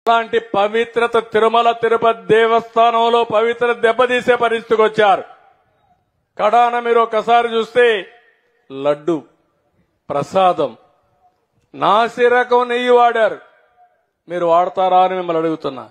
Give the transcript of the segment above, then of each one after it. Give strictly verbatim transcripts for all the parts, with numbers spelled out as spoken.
లాంటి పవిత్రత తిరుమల తిరుపతి దేవస్థానంలో పవిత్రత దెబ్బతీసే పరిస్థితికి వచ్చారు. కడాన మీరు ఒకసారి చూస్తే లడ్డు ప్రసాదం నాసి రకం నెయ్యి వాడారు. మీరు వాడతారా అని మిమ్మల్ని అడుగుతున్నా.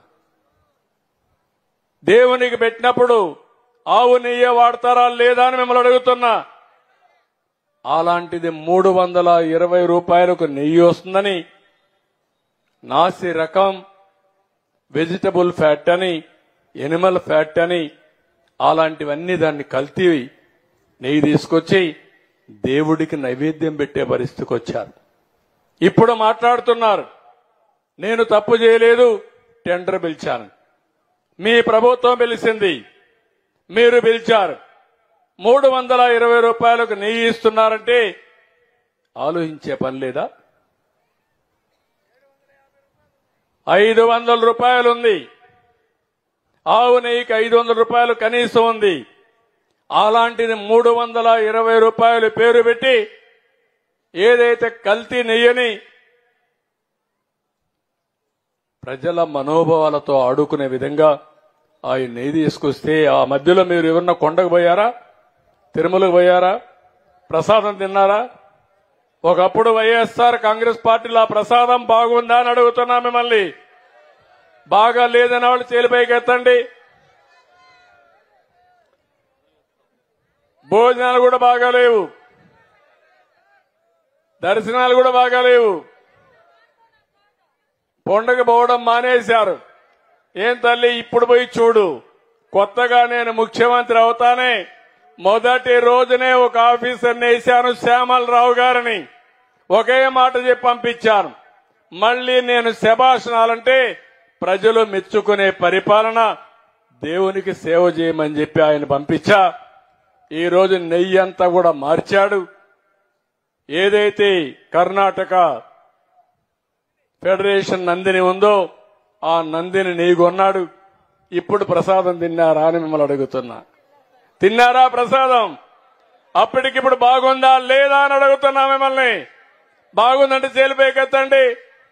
దేవునికి పెట్టినప్పుడు ఆవు నెయ్యి వాడతారా లేదా అని మిమ్మల్ని అడుగుతున్నా. అలాంటిది మూడు వందల ఇరవై రూపాయలకు నెయ్యి వస్తుందని నాసి రకం వెజిటబుల్ ఫ్యాట్ అని ఎనిమల్ ఫ్యాట్ అని అలాంటివన్నీ దాన్ని కల్తీ నెయ్యి తీసుకొచ్చి దేవుడికి నైవేద్యం పెట్టే పరిస్థితికి వచ్చారు. ఇప్పుడు మాట్లాడుతున్నారు నేను తప్పు చేయలేదు, టెండర్ పిలిచాను. మీ ప్రభుత్వం పిలిచింది, మీరు పిలిచారు. మూడు వందల ఇరవై రూపాయలకు నెయ్యి ఇస్తున్నారంటే ఆలోచించే పని లేదా? ఐదు వందల రూపాయలు ఉంది. ఆవు నెయ్యికి ఐదు వందల రూపాయలు కనీసం ఉంది. అలాంటిది మూడు వందల ఇరవై రూపాయలు పేరు పెట్టి ఏదైతే కల్తీ నెయ్యని ప్రజల మనోభావాలతో ఆడుకునే విధంగా ఆయన నెయ్యి తీసుకొస్తే ఆ మధ్యలో మీరు ఎవరన్నా కొండకు పోయారా, తిరుమలకు పోయారా, ప్రసాదం తిన్నారా? ఒకప్పుడు వైఎస్ఆర్ కాంగ్రెస్ పార్టీలో ఆ ప్రసాదం బాగుందా అని అడుగుతున్నా మిమ్మల్ని. బాగా లేదన్న వాళ్ళు చేలిపైకి ఎత్తండి. భోజనాలు కూడా బాగాలేవు, దర్శనాలు కూడా బాగాలేవు. కొండకు పోవడం మానేశారు. ఏం తల్లి ఇప్పుడు పోయి చూడు. కొత్తగా నేను ముఖ్యమంత్రి అవుతానే మొదటి రోజునే ఒక ఆఫీసర్ని వేశాను, శ్యామలరావు గారిని. ఒకే మాట చెప్పి పంపించాను. మళ్లీ నేను శభాషణాలంటే ప్రజలు మెచ్చుకునే పరిపాలన, దేవునికి సేవ చేయమని చెప్పి ఆయన పంపించా. ఈ రోజు నెయ్యి అంతా కూడా మార్చాడు. ఏదైతే కర్ణాటక ఫెడరేషన్ నందిని ఉందో ఆ నందిని నెయ్యి కొన్నాడు. ఇప్పుడు ప్రసాదం తిన్నారా అని మిమ్మల్ని అడుగుతున్నా. తిన్నారా ప్రసాదం? అప్పటికిప్పుడు బాగుందా లేదా అని అడుగుతున్నా మిమ్మల్ని. బాగుందంటే చేలిపైకెత్తండి.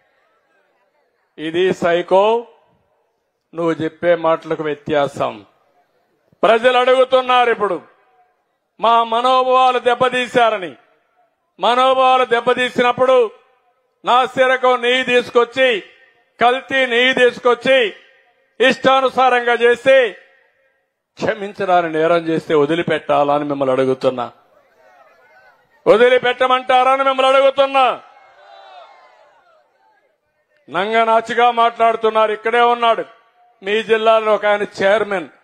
ఇది సైకో, నువ్వు చెప్పే మాటలకు వ్యత్యాసం. ప్రజలు అడుగుతున్నారు ఇప్పుడు మా మనోభావాలు దెబ్బతీశారని. మనోభావాలు దెబ్బతీసినప్పుడు నాసిరకం నెయ్యి తీసుకొచ్చి కల్తీ నెయ్యి తీసుకొచ్చి ఇష్టానుసారంగా చేసి క్షమించడాన్ని నేరం చేస్తే వదిలిపెట్టాలని మిమ్మల్ని అడుగుతున్నా. వదిలిపెట్టమంటారని మిమ్మల్ని అడుగుతున్నా. నంగనాచిగా మాట్లాడుతున్నారు. ఇక్కడే ఉన్నాడు మీ జిల్లాలో ఒక ఆయన చైర్మన్